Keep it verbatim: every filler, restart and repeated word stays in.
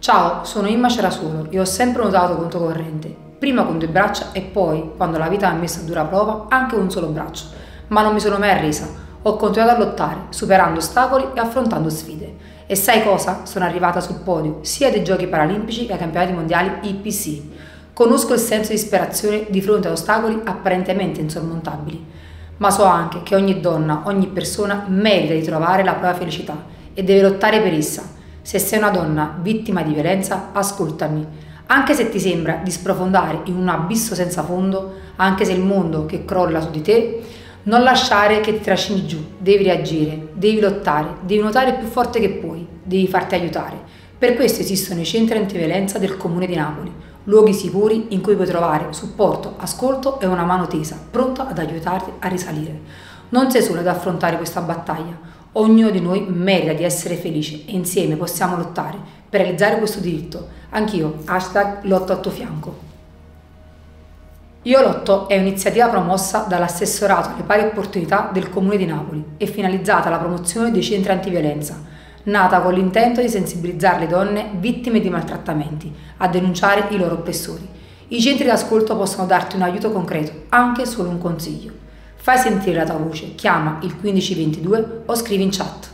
Ciao, sono Imma Cerasuolo e ho sempre nuotato conto corrente, prima con due braccia e poi, quando la vita mi ha messo a dura prova, anche un solo braccio. Ma non mi sono mai arresa, ho continuato a lottare, superando ostacoli e affrontando sfide. E sai cosa? Sono arrivata sul podio sia dei Giochi Paralimpici che ai Campionati Mondiali I P C. Conosco il senso di disperazione di fronte a ostacoli apparentemente insormontabili, ma so anche che ogni donna, ogni persona merita di trovare la propria felicità e deve lottare per essa. Se sei una donna vittima di violenza, ascoltami. Anche se ti sembra di sprofondare in un abisso senza fondo, anche se il mondo che crolla su di te, non lasciare che ti trascini giù. Devi reagire, devi lottare, devi nuotare più forte che puoi, devi farti aiutare. Per questo esistono i centri antiviolenza del Comune di Napoli, luoghi sicuri in cui puoi trovare supporto, ascolto e una mano tesa, pronta ad aiutarti a risalire. Non sei sola ad affrontare questa battaglia. Ognuno di noi merita di essere felice e insieme possiamo lottare per realizzare questo diritto. Anch'io, hashtag lotto al tuo fianco. Io Lotto è un'iniziativa promossa dall'assessorato alle pari opportunità del Comune di Napoli e finalizzata alla promozione dei centri antiviolenza, nata con l'intento di sensibilizzare le donne vittime di maltrattamenti a denunciare i loro oppressori. I centri d'ascolto possono darti un aiuto concreto, anche solo un consiglio. Fai sentire la tua voce, chiama il quindici ventidue o scrivi in chat.